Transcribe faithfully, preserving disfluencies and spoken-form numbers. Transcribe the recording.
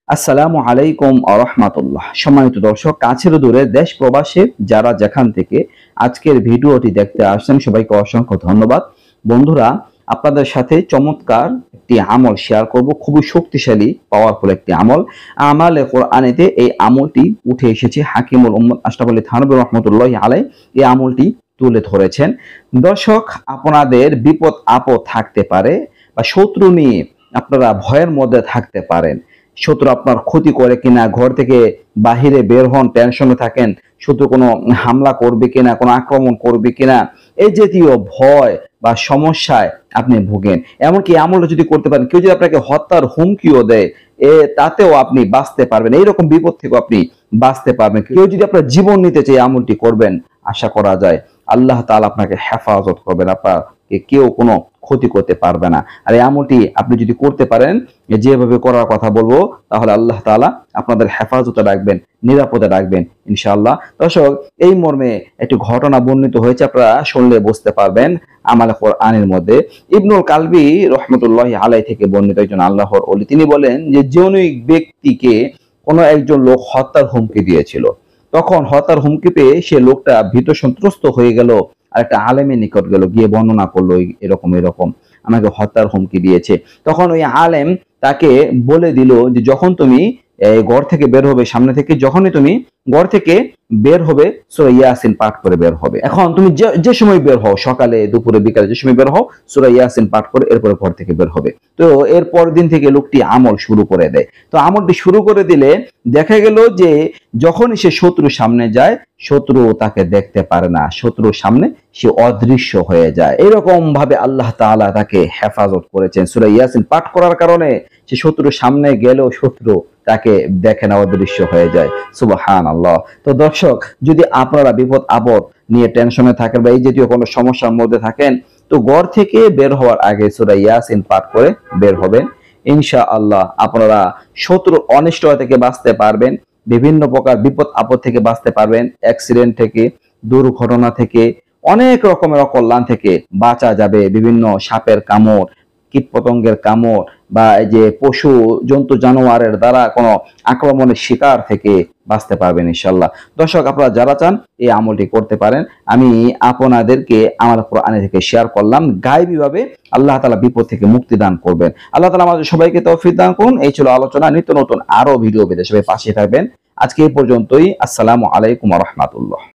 আসসালামু আলাইকুম আ রাহমাতুল্লাহ। সম্মানিত দর্শক, কাছের ও দূরে দেশ প্রবাসে যারা যেখান থেকে আজকের ভিডিওটি দেখতে আসছেন সবাইকে অসংখ্য ধন্যবাদ। বন্ধুরা, আপনাদের সাথে চমৎকার একটি আমল শেয়ার করব, খুবই শক্তিশালী পাওয়ারফুল একটি আমল। আমালে কোরআনেতে এই আমলটি উঠে এসেছে। হাকিমুল উম্মত আশরাফ আলী থানভী রাহমাতুল্লাহি আলাইহি এই আমলটি তুলে ধরেছেন। দর্শক, আপনাদের বিপদ আপদ থাকতে পারে বা শত্রু নিয়ে আপনারা ভয়ের মধ্যে থাকতে পারেন। শত্রু আপনার ক্ষতি করে কিনা, ঘর থেকে বাহিরে বের হন টেনশনে থাকেন, শত্রু কোনো হামলা করবে কিনা, কোনো আক্রমণ করবে কিনা, এই জাতীয় ভয় বা সমস্যায় আপনি ভোগেন। এমনকি আমলটা যদি করতে পারেন, কেউ যদি আপনাকে হত্যার হুমকিও দেয়, এ তাতেও আপনি বাঁচতে পারবেন, এইরকম বিপদ থেকেও আপনি বাঁচতে পারবেন। কেউ যদি আপনার জীবন নিতে চায়, আমলটি করবেন, আশা করা যায় আল্লাহ তাআলা আপনাকে হেফাজত করবেন, আপনাকে কেউ কোনো ক্ষতি করতে পারবে না। আর এই আমলটি আপনি যদি করতে পারেন, যেভাবে করার কথা বলবো, তাহলে আল্লাহ তাআলা আপনাদের হেফাজতে রাখবেন, নিরাপদে রাখবেন ইনশাআল্লাহ। দর্শক, এই মর্মে একটি ঘটনা বর্ণিত হয়েছে, আপনারা শুনলে বুঝতে পারবেন। আমালে কোরআনের মধ্যে ইবনুল কালবি রহমতুল্লাহি আলাইহি থেকে বর্ণিত একজন আল্লাহর ওলি, তিনি বলেন যে জনৈক ব্যক্তিকে কোনো একজন লোক হত্যার হুমকি দিয়েছিল। তখন হত্যার হুমকি পেয়ে সে লোকটা ভীত সন্ত্রস্ত হয়ে গেল, আর একটা আলেমের নিকট গেল, গিয়ে বর্ণনা করলো এরকম এরকম আমাকে হত্যার হুমকি দিয়েছে। তখন ওই আলেম তাকে বলে দিল যে যখন তুমি ঘর থেকে বের হবে, সামনে থেকে যখনই তুমি ঘর থেকে বের হবে, সূরা ইয়াসিন পাঠ করে বের হবে। এখন তুমি যে সময় বের হও, সকালে দুপুরে বিকালে যে সময় বের হও, সূরা ইয়াসিন পাঠ করে এরপরে ঘর থেকে বের হবে। তো এর পরের দিন থেকে লোকটি আমল শুরু করে দেয়। তো আমলটি শুরু করে দিলে দেখা গেল যে যখনই সে শত্রুর সামনে যায়, শত্রু তাকে দেখতে পারে না, শত্রুর সামনে সে অদৃশ্য হয়ে যায়। এরকম ভাবে আল্লাহ তাআলা তাকে হেফাজত করেছেন। সূরা ইয়াসিন পাঠ করার কারণে সে শত্রুর সামনে গেলেও শত্রু তাকে দেখে না, অদৃশ্য হয়ে যায়। সুবহানাল্লাহ। তো দর্শক, যদি আপনারা বিপদ আপদ নিয়ে টেনশনে থাকেন বা এই জাতীয় কোনো সমস্যার মধ্যে থাকেন, তো ঘর থেকে বের হওয়ার আগে সূরা ইয়াসিন পাঠ করে বের হবেন। ইনশাআল্লাহ আপনারা শত্রুর অনিষ্টতা থেকে বাঁচতে পারবেন, বিভিন্ন প্রকার বিপদ আপদ থেকে বাঁচতে পারবেন, অ্যাক্সিডেন্ট থেকে, দুর্ঘটনা থেকে, অনেক রকমের অকল্যাণ থেকে বাঁচা যাবে। বিভিন্ন সাপের কামড়, কীটপতঙ্গের কামড় বা এই যে পশু জন্তু জানোয়ারের দ্বারা কোনো আক্রমণের শিকার থেকে বাঁচতে পারবেন ইনশাআল্লাহ। দর্শক, আপনারা যারা চান এই আমলটি করতে পারেন। আমি আপনাদেরকে আমার কোরআনে থেকে শেয়ার করলাম, গায়বীভাবে আল্লাহ তাআলা বিপদ থেকে মুক্তি দান করবেন। আল্লাহ তাআলা আমাদের সবাইকে তৌফিক দান করুন। এই ছিল আলোচনা। নিত্য নতুন আরো ভিডিও পেতে সবাই পাশে থাকবেন। আজকে এই পর্যন্তই। আসসালামু আলাইকুম ওয়া রাহমাতুল্লাহ।